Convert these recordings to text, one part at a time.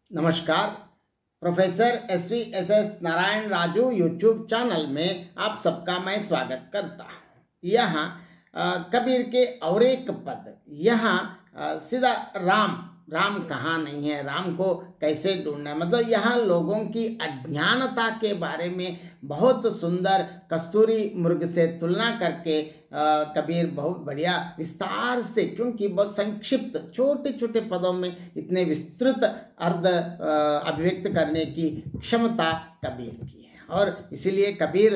नमस्कार। Professor S Narayan Raju YouTube channel में आप सबका मैं स्वागत करता हूँ। यहाँ कबीर के और एक पद, यहाँ सीधा राम कहाँ नहीं है, राम को कैसे ढूंढना है, मतलब यहाँ लोगों की अज्ञानता के बारे में बहुत सुंदर कस्तूरी मृग से तुलना करके कबीर बहुत बढ़िया विस्तार से, क्योंकि बहुत संक्षिप्त छोटे छोटे पदों में इतने विस्तृत अर्थ अभिव्यक्त करने की क्षमता कबीर की है। और इसीलिए कबीर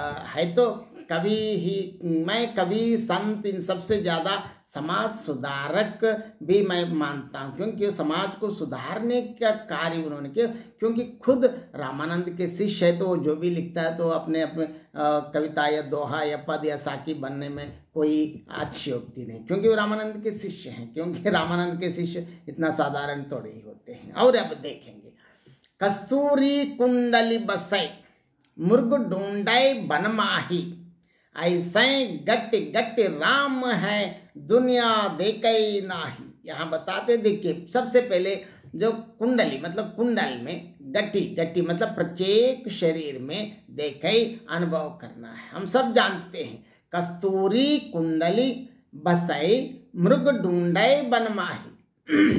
है तो कवि ही, मैं कवि संत इन सबसे ज़्यादा समाज सुधारक भी मैं मानता हूँ, क्योंकि समाज को सुधारने का कार्य उन्होंने किया। क्योंकि खुद रामानंद के शिष्य है, तो वो जो भी लिखता है तो अपने अपने कविता या दोहा या पद या साकी बनने में कोई अतिशयोक्ति नहीं, क्योंकि वो रामानंद के शिष्य हैं। क्योंकि रामानंद के शिष्य इतना साधारण थोड़े ही होते हैं। और अब देखेंगे, कस्तूरी कुंडली बसै मुर्ग ढूंढै बन माही, ऐसे गट्टी गट्टी राम है दुनिया देखई नाही। यहाँ बताते देखिए, सबसे पहले जो कुंडली मतलब कुंडल में, गट्टी गट्टी मतलब प्रत्येक शरीर में देखई अनुभव करना है। हम सब जानते हैं कस्तूरी कुंडली बसई मृग ढूंढै बन माही।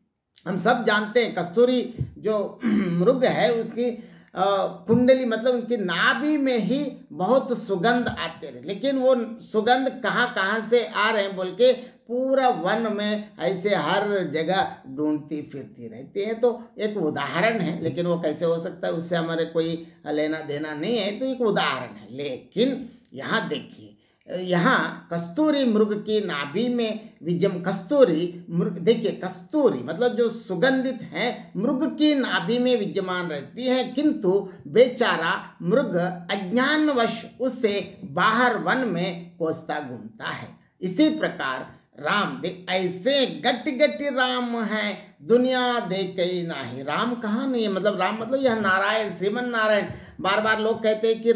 हम सब जानते हैं कस्तूरी जो मृग है उसकी कुंडली मतलब उनकी नाभि में ही बहुत सुगंध आते रहे, लेकिन वो सुगंध कहाँ कहाँ से आ रहे हैं बोल के पूरा वन में ऐसे हर जगह ढूंढती फिरती रहती है। तो एक उदाहरण है, लेकिन वो कैसे हो सकता है उससे हमारे कोई लेना देना नहीं है, तो एक उदाहरण है। लेकिन यहाँ देखिए, यहाँ कस्तूरी मृग की नाभि में विजम, कस्तूरी मृग देखिए, कस्तूरी मतलब जो सुगंधित है मृग की नाभि में विद्यमान रहती है, किंतु बेचारा मृग अज्ञानवश उससे बाहर वन में कोसता घूमता है। इसी प्रकार राम ऐसे गट्टी गट्टी राम है दुनिया देखई नाही। राम कहाँ नहीं है, मतलब राम मतलब यह नारायण, श्रीमन नारायण। बार बार लोग कहते हैं कि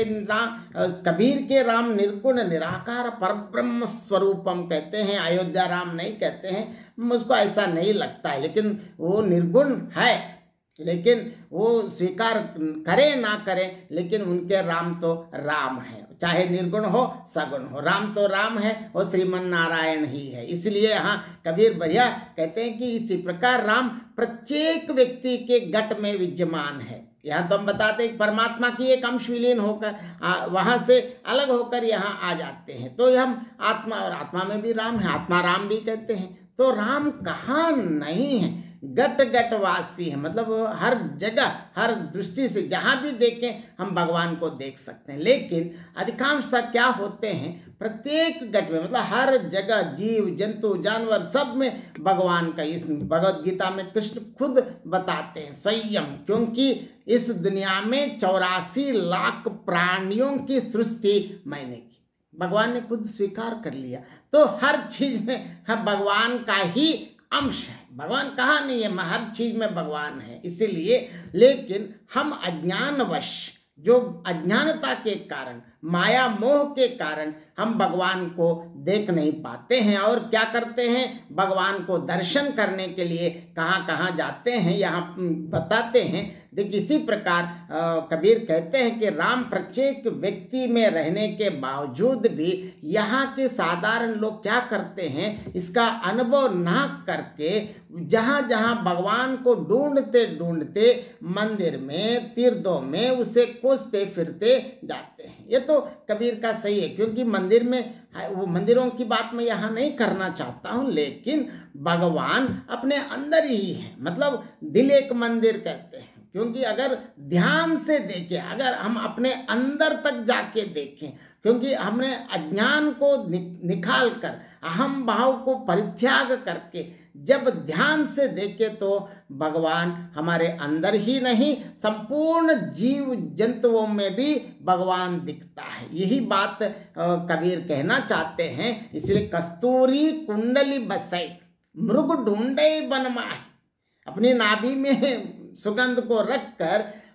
कबीर के राम निर्गुण निराकार परब्रह्म स्वरूपम कहते हैं, अयोध्या राम नहीं कहते हैं। मुझको ऐसा नहीं लगता है, लेकिन वो निर्गुण है, लेकिन वो स्वीकार करे ना करे, लेकिन उनके राम तो राम है, चाहे निर्गुण हो सगुण हो, राम तो राम है, वो श्रीमन नारायण ही है। इसलिए यहाँ कबीर बढ़िया कहते हैं कि इसी प्रकार राम प्रत्येक व्यक्ति के गट में विद्यमान है। यहाँ तो हम बताते हैं परमात्मा की एक अंश विलीन होकर वहाँ से अलग होकर यहाँ आ जाते हैं, तो हम आत्मा, और आत्मा में भी राम है, आत्मा राम भी कहते हैं। तो राम कहाँ नहीं है, गट गटवासी है, मतलब हर जगह हर दृष्टि से जहाँ भी देखें हम भगवान को देख सकते हैं। लेकिन अधिकांशतः क्या होते हैं, प्रत्येक गट में मतलब हर जगह जीव जंतु जानवर सब में भगवान का, इस भगवद गीता में कृष्ण खुद बताते हैं स्वयं, क्योंकि इस दुनिया में 84 लाख प्राणियों की सृष्टि मैंने की, भगवान ने खुद स्वीकार कर लिया। तो हर चीज में हम भगवान का ही अंश है, भगवान कहाँ नहीं है, हर चीज में भगवान है। इसीलिए लेकिन हम अज्ञानवश, जो अज्ञानता के कारण, माया मोह के कारण हम भगवान को देख नहीं पाते हैं, और क्या करते हैं, भगवान को दर्शन करने के लिए कहाँ कहाँ जाते हैं यहाँ बताते हैं। देखिए इसी प्रकार कबीर कहते हैं कि राम प्रत्येक व्यक्ति में रहने के बावजूद भी यहाँ के साधारण लोग क्या करते हैं, इसका अनुभव ना करके जहाँ जहाँ भगवान को ढूंढते ढूंढते मंदिर में तीर्थों में उसे खोजते फिरते जाते हैं। ये तो कबीर का सही है, क्योंकि मंदिर में वो मंदिरों की बात मैं यहाँ नहीं करना चाहता हूँ, लेकिन भगवान अपने अंदर ही है, मतलब दिल एक मंदिर कहते हैं। क्योंकि अगर ध्यान से देखें, अगर हम अपने अंदर तक जाके देखें, क्योंकि हमने अज्ञान को निकाल कर अहम भाव को परित्याग करके जब ध्यान से देखें तो भगवान हमारे अंदर ही नहीं, संपूर्ण जीव जंतुओं में भी भगवान दिखता है। यही बात कबीर कहना चाहते हैं। इसलिए कस्तूरी कुंडली बसै मृग ढूंढै बन माही, अपनी नाभि में सुगंध को रखकर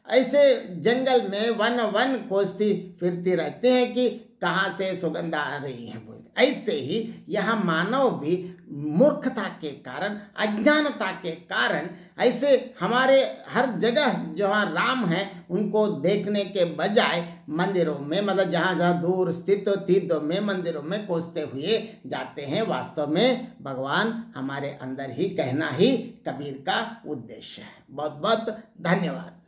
ऐसे जंगल में वन वन खोजती फिरती रहते हैं कि कहाँ से सुगंध आ रही है बोल। ऐसे ही यह मानव भी मूर्खता के कारण, अज्ञानता के कारण ऐसे हमारे हर जगह जहाँ राम है उनको देखने के बजाय मंदिरों में, मतलब जहाँ जहाँ दूर स्थित तीर्थों में, मंदिरों में खोजते हुए जाते हैं। वास्तव में भगवान हमारे अंदर ही कहना ही कबीर का उद्देश्य है। बहुत बहुत धन्यवाद।